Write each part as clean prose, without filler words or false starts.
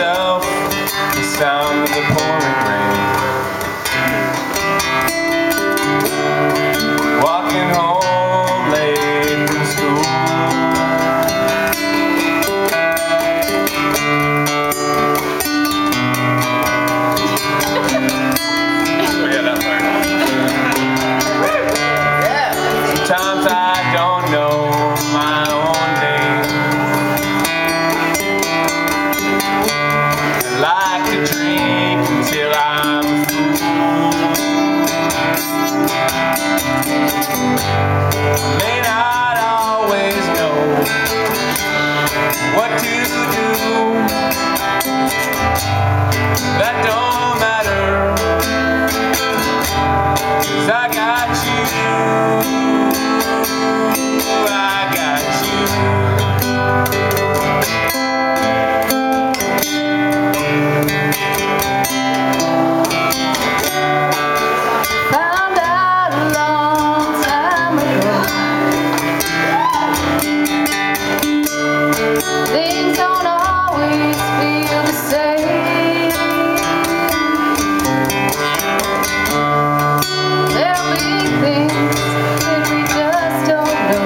myself the sound of the pouring rain. Walking home late from school. Oh yeah, that part. Sometimes I don't know my own name. I like to drink until I'm a fool. I may not always know what to do. That don't matter, 'cause I got you. I got you. Found out a long time ago, things don't always feel the same. There'll be things that we just don't know.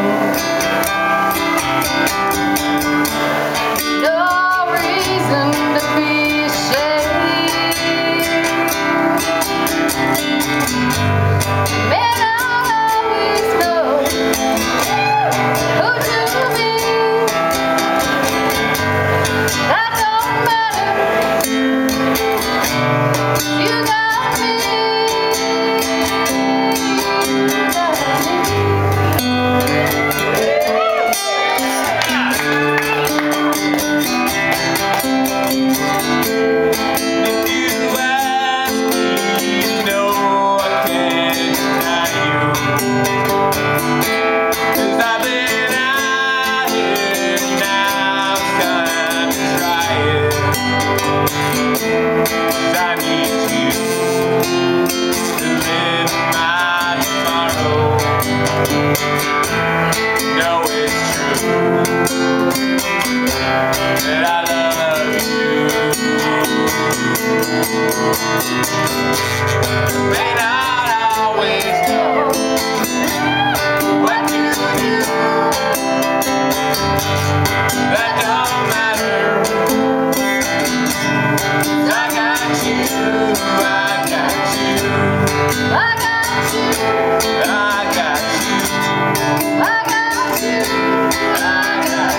No reason to be ashamed. May not always know who to be. That don't matter. You got me. You got me. If you ask me, you know I can't deny you. 'Cause I've been out here, now it's time to try it. 'Cause I need you to live my tomorrow. Know it's true that I love you. May not always know what to do. That don't matter. I got you. I got you. I got you. I got you. I got you. I got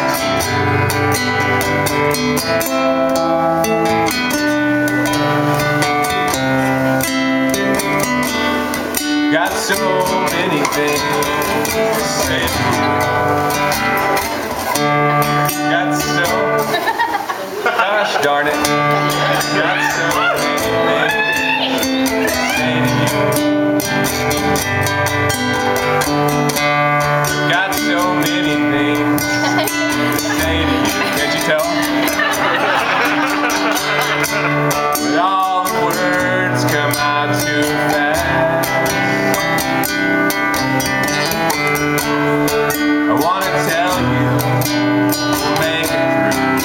you. Got so many things to say to you. Got so, gosh darn it. Got so many things to say to you. Got so many things to say to you. Can't you tell? But all the words come out too fast. I wanna tell you we'll make it through.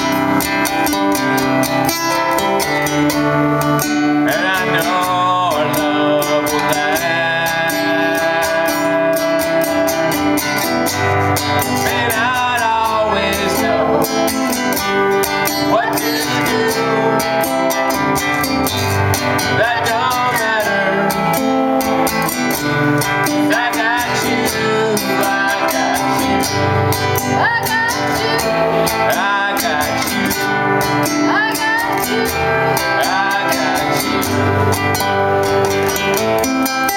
And I know our love will last. May not always know what to do. That don't matter. I got you. I got you. I got you. I got you. I got you. I got you.